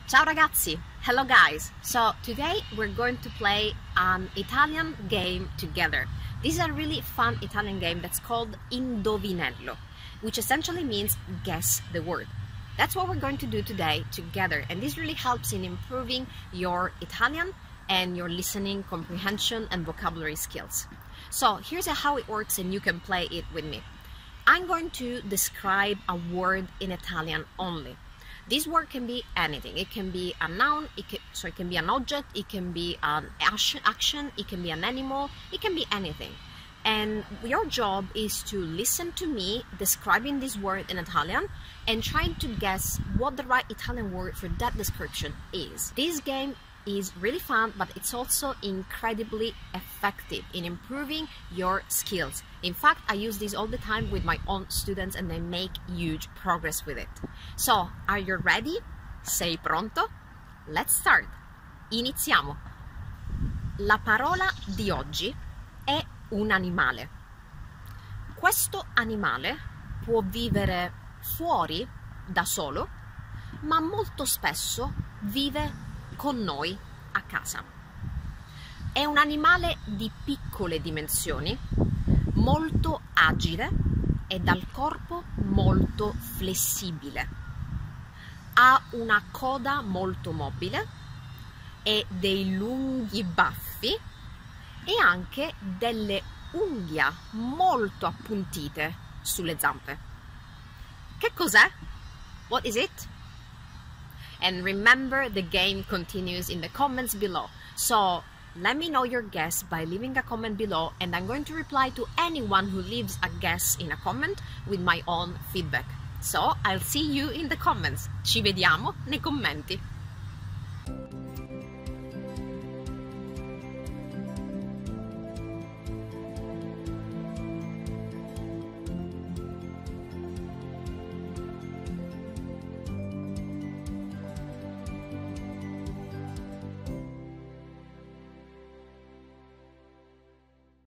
Ciao ragazzi! Hello guys! So today we're going to play an Italian game together. This is a really fun Italian game that's called Indovinello, which essentially means guess the word. That's what we're going to do today together, and this really helps in improving your Italian and your listening comprehension and vocabulary skills. So here's how it works, and you can play it with me. I'm going to describe a word in Italian only. This word can be anything. It can be a noun, it can be an object, it can be an action, it can be an animal, it can be anything. And your job is to listen to me describing this word in Italian and trying to guess what the right Italian word for that description is. This game is really fun, but it's also incredibly effective in improving your skills. In fact, I use this all the time with my own students and they make huge progress with it. So, are you ready? Sei pronto? Let's start! Iniziamo! La parola di oggi è un animale. Questo animale può vivere fuori da solo, ma molto spesso vive con noi a casa. È un animale di piccole dimensioni, molto agile e dal corpo molto flessibile. Ha una coda molto mobile e dei lunghi baffi e anche delle unghie molto appuntite sulle zampe. Che cos'è? What is it? And remember, the game continues in the comments below. So let me know your guess by leaving a comment below, and I'm going to reply to anyone who leaves a guess in a comment with my own feedback. So I'll see you in the comments. Ci vediamo nei commenti.